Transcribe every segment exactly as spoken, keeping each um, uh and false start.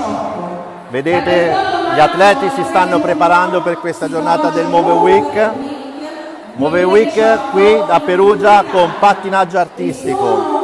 Vedete, gli atleti si stanno preparando per questa giornata del Move Week. Move Week qui da Perugia con pattinaggio artistico.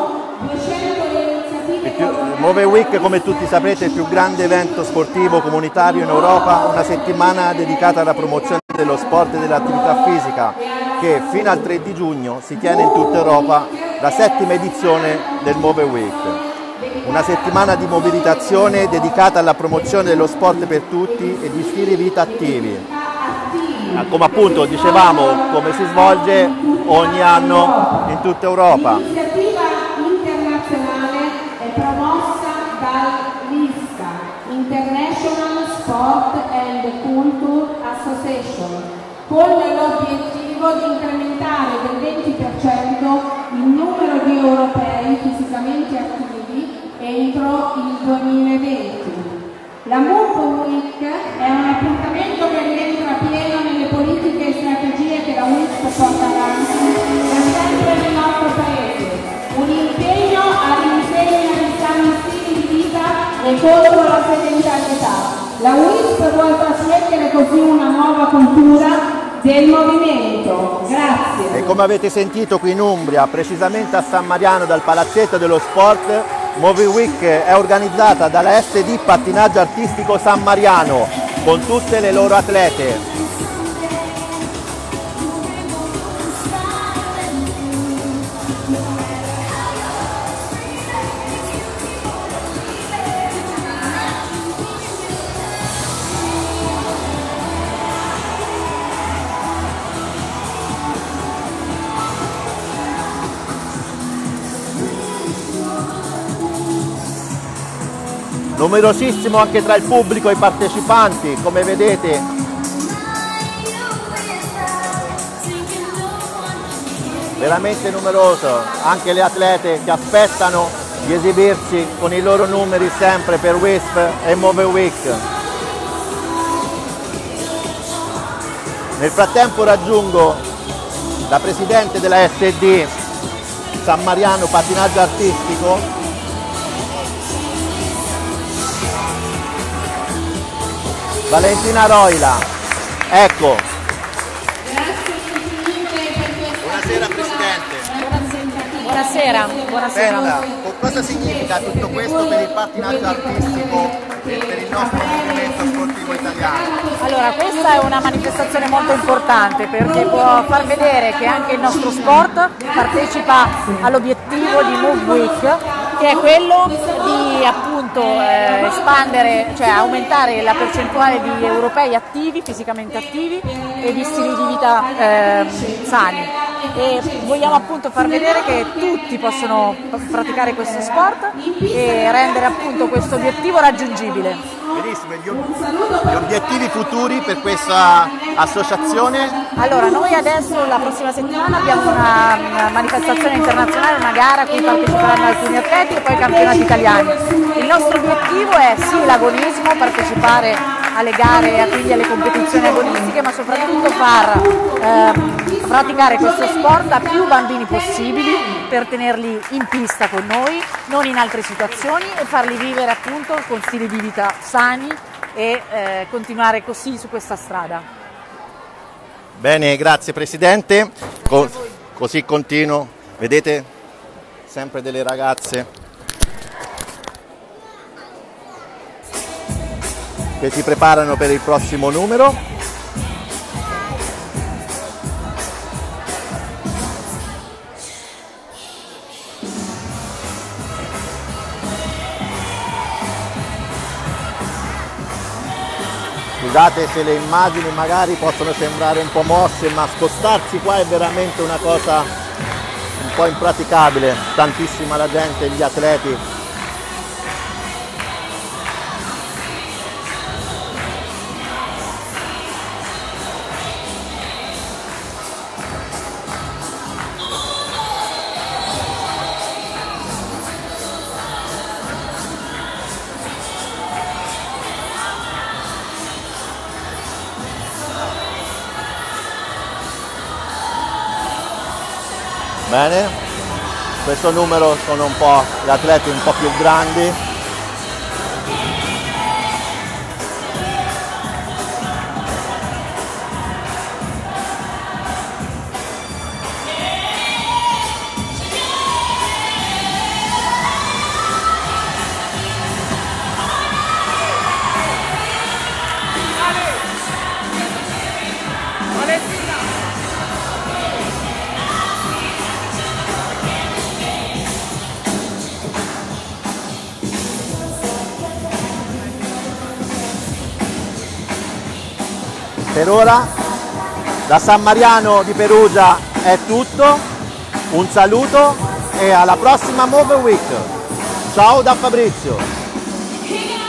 Il più, Move Week, come tutti saprete, è il più grande evento sportivo comunitario in Europa, una settimana dedicata alla promozione dello sport e dell'attività fisica, che fino al tre di giugno si tiene in tutta Europa, la settima edizione del Move Week. Una settimana di mobilitazione dedicata alla promozione dello sport per tutti e di stili di vita attivi. Come appunto dicevamo, come si svolge ogni anno in tutta Europa. L'iniziativa internazionale è promossa dall'I S C A, International Sport and Culture Association, con l'obiettivo di incrementare del venti per cento il numero di europei fisicamente attivi entro il duemilaventi. La Move Week è un appuntamento che rientra pieno nelle politiche e strategie che la U I S P porta avanti da sempre nel nostro Paese. Un impegno all'insegna di sani stili di vita e contro la sedentarietà. La U I S P vuole trasmettere così una nuova cultura del movimento. Grazie. E come avete sentito qui in Umbria, precisamente a San Mariano, dal Palazzetto dello Sport, Move Week è organizzata dalla S D Pattinaggio Artistico San Mariano con tutte le loro atlete. Numerosissimo anche tra il pubblico e i partecipanti, come vedete. Veramente numeroso, anche le atlete che aspettano di esibirsi con i loro numeri sempre per W I S P e Move Week. Nel frattempo raggiungo la presidente della S D San Mariano Pattinaggio Artistico, Valentina Roila. Ecco. Grazie infinite per questo. Buonasera Presidente. Buonasera, buonasera. Senta, cosa significa tutto questo per il pattinaggio artistico e per il nostro movimento sportivo italiano? Allora, questa è una manifestazione molto importante perché può far vedere che anche il nostro sport partecipa all'obiettivo di Move Week, che è quello di appunto eh, espandere, cioè aumentare la percentuale di europei attivi, fisicamente attivi e di stili di vita eh, sani. E vogliamo appunto far vedere che tutti possono praticare questo sport e rendere appunto questo obiettivo raggiungibile. Benissimo, gli, gli obiettivi futuri per questa associazione? Allora, noi adesso la prossima settimana abbiamo una, una manifestazione internazionale, una gara a cui parteciperanno alcuni atleti e poi campionati italiani. Il nostro obiettivo è sì l'agonismo, partecipare alle gare, quindi alle competizioni agonistiche, ma soprattutto far ehm, praticare questo sport a più bambini possibili per tenerli in pista con noi, non in altre situazioni, e farli vivere appunto con stili di vita sani e eh, continuare così su questa strada. Bene, grazie Presidente. Co- così continuo. Vedete sempre delle ragazze che si preparano per il prossimo numero. Scusate se le immagini magari possono sembrare un po' mosse, ma spostarsi qua è veramente una cosa un po' impraticabile, tantissima la gente, gli atleti. Bene, questo numero sono un po' gli atleti un po' più grandi. Per ora da San Mariano di Perugia è tutto, un saluto e alla prossima Move Week. Ciao da Fabrizio.